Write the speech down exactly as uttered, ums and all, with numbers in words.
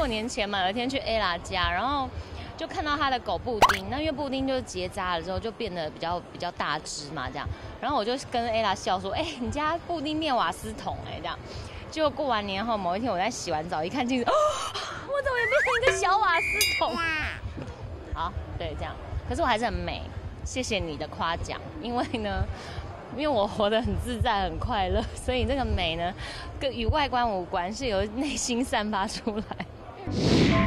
过年前嘛，有一天去 Ella 家，然后就看到他的狗布丁。那因为布丁就是结扎了之后就变得比较比较大只嘛，这样。然后我就跟 Ella 笑说：“哎、欸，你家布丁变瓦斯桶哎、欸，这样。”结果过完年后某一天我在洗完澡，一看镜子，哦，我怎么也变成一个小瓦斯桶？好，对，这样。可是我还是很美，谢谢你的夸奖，因为呢。因为我活得很自在很快乐，所以这个美呢，跟与外观无关，是由内心散发出来。